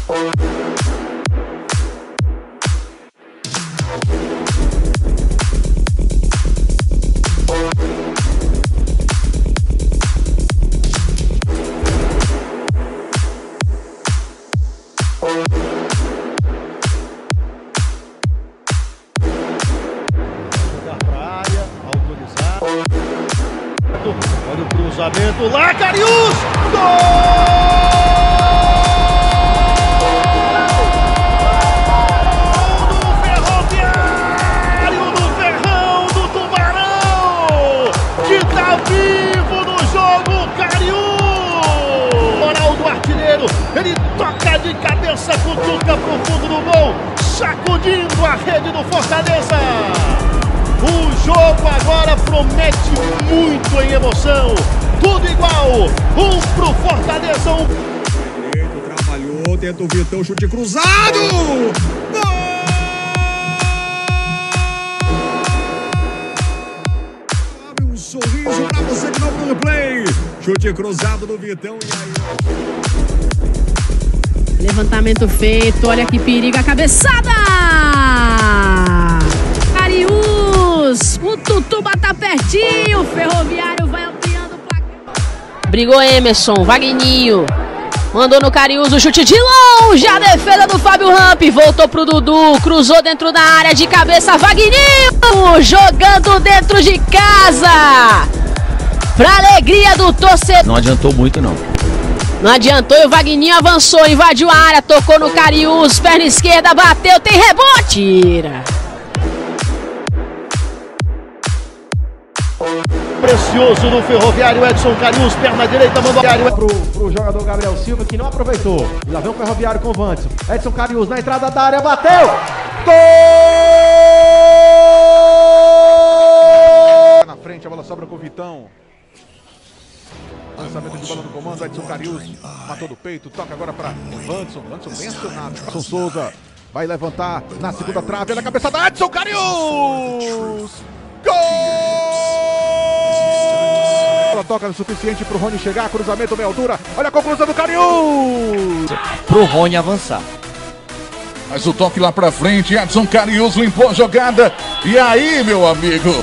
Olha o cruzamento lá, Cariús! Gol do Ferroviário do Ferrão do Tubarão, que tá vivo no jogo, Cariús! Moral do artilheiro, ele toca de cabeça, cutuca pro fundo do gol, sacudindo a rede do Fortaleza. O jogo agora promete muito em emoção. Tudo igual. Um pro Fortaleza, um. Direito, trabalhou, tenta o Vitão, chute cruzado. Gol! Abre um sorriso pra você que não viu no play. Chute cruzado do Vitão e aí. Levantamento feito, olha que perigo, a cabeçada! Cariús, o Tutuba tá pertinho, o Ferroviário vai ampliando o placar. Brigou Emerson, Vagninho, mandou no Cariús o chute de longe, a defesa do Fábio Ramp, voltou pro Dudu, cruzou dentro da área de cabeça, Vagninho, jogando dentro de casa, pra alegria do torcedor. Não adiantou muito não. Não adiantou e o Vagninho avançou, invadiu a área, tocou no Cariús, perna esquerda, bateu, tem rebote, tira. Precioso no Ferroviário, Edson Cariús, perna direita, mandou pro jogador Gabriel Silva, que não aproveitou. E lá vem o Ferroviário com o Vanderson. Edson Cariús na entrada da área, bateu! Gol! Na frente, a bola sobra com o Vitão. Lançamento de bola no comando, Edson Cariús matou do peito, toca agora para Vanderson. Vanderson bem acionado. Edson Souza vai levantar na segunda trave, na cabeça da Edson Cariús! Gol! Ela toca o suficiente para o Rony chegar, cruzamento meia altura. Olha a conclusão do Cariús! Pro Rony avançar. Mas o toque lá pra frente, Edson Cariús limpou a jogada. E aí, meu amigo?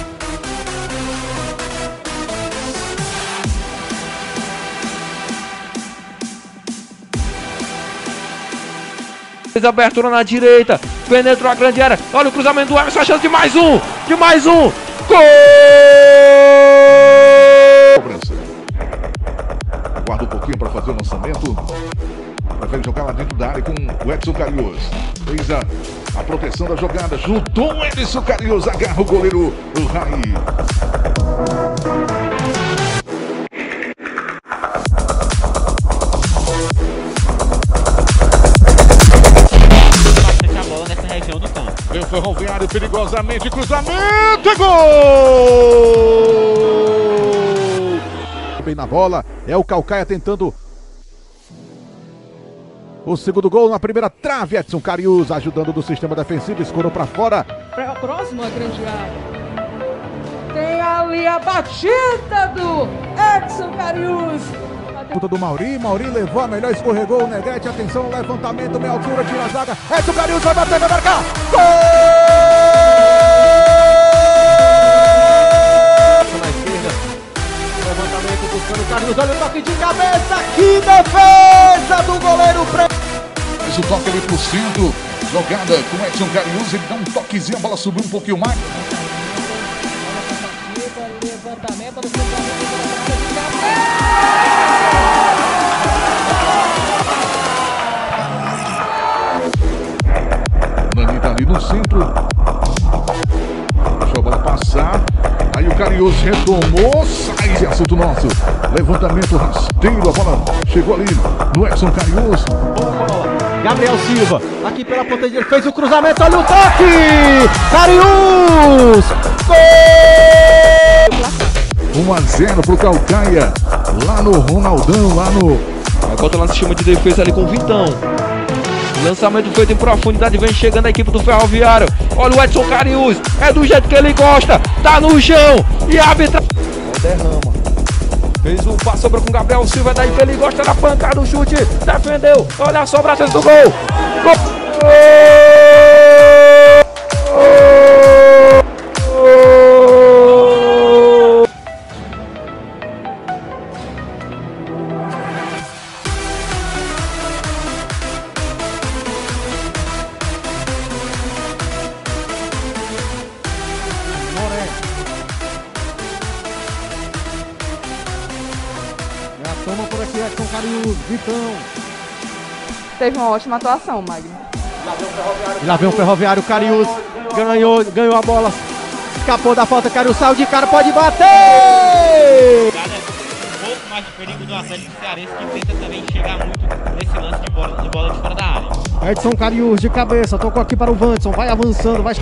Fez abertura na direita, penetrou a grande área. Olha o cruzamento do Emerson, a chance de mais um! Gol! Guarda um pouquinho para fazer o lançamento. Prefere jogar lá dentro da área com o Edson Cariús. Fez a proteção da jogada. Juntou o Edson Cariús. Agarra o goleiro, o Raí. A bola nessa região do campo. Vem o Ferroviário perigosamente. Cruzamento e gol! Bem na bola, é o Caucaia tentando o segundo gol na primeira trave. Edson Cariús ajudando do sistema defensivo, escorou para fora. Próximo à grande área. Tem ali a batida do Edson Cariús. Puta do Mauri levou a melhor, escorregou o Negrete, atenção, levantamento, meia altura, tira a zaga. Edson Cariús vai bater, vai marcar. Gol! Buscando o Cariús, olha o toque de cabeça, que defesa do goleiro Preto. Faz o toque ali pro centro, jogada com o Edson Cariús, ele dá um toquezinho, a bola subiu um pouquinho mais. Levantamento do Nani tá ali no centro, deixou a bola passar. Aí o Cariús retomou, sai esse assunto nosso. Levantamento rasteiro, a bola chegou ali no Edson Cariús. Gabriel Silva, aqui pela ponta direita, fez o cruzamento, olha o toque! Cariús! Gol! 1-0 pro Caucaia, lá no Ronaldão, lá no... Agora lá no sistema de defesa ali com o Vitão. Lançamento feito em profundidade, vem chegando a equipe do Ferroviário. Olha o Edson Cariús, é do jeito que ele gosta, tá no chão e a árbitra... Derrama. Fez um passo, sobrou com o Gabriel Silva, daí que ele gosta da pancada, o chute, defendeu, olha a sobrança do gol. Toma por aqui, Edson Cariús, Vitão. Teve uma ótima atuação, Magno. E lá vem o Ferroviário, Cariús ganhou a bola, escapou da falta, Cariús saiu de cara, pode bater! Um pouco mais de perigo do Atlético Cearense, que tenta também chegar muito nesse lance de bola de fora da área. Edson Cariús de cabeça, tocou aqui para o Vanderson, vai avançando, vai...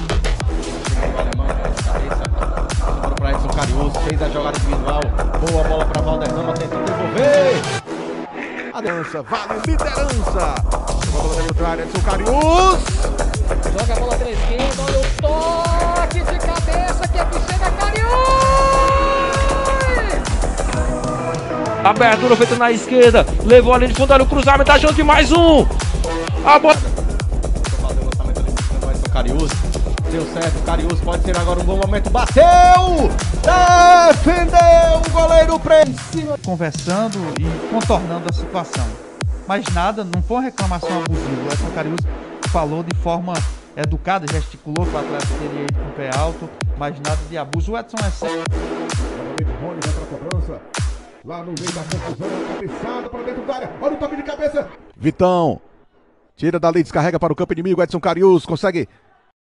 Para Edson Cariús, fez a jogada individual, boa bola para Valderrama, tentando devolver. A dança, vale liderança. A bola dentro da área, Edson Cariús. Joga a bola para a esquerda, olha o toque de cabeça, que aqui chega Cariús! Abertura feita na esquerda, levou ali de fundo, olha o cruzamento, tá chance de mais um. A bola... Edson Cariús, deu certo, Cariús pode ser agora um bom momento, bateu! Defendeu o goleiro preso! Conversando e contornando a situação. Mas nada, não foi uma reclamação abusiva. O Edson Cariús falou de forma educada, gesticulou para o atleta teria ido com o pé alto, mas nada de abuso. O Edson é sério. Novamente Rony vai para a cobrança. Lá no meio da confusão, cabeçada para dentro da área. Olha o toque de cabeça. Vitão tira dali, descarrega para o campo inimigo. Edson Cariús consegue